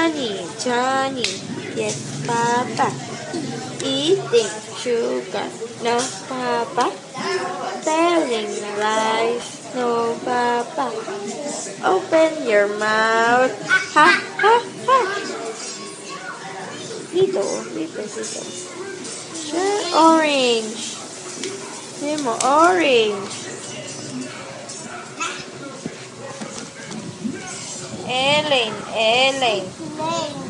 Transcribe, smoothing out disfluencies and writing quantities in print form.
Johnny, yes, Papa. Eating sugar, no, Papa. Telling lies, no, Papa. Open your mouth, ha, ha, ha. Dito. Orange. Sabi mo, orange. Elaine.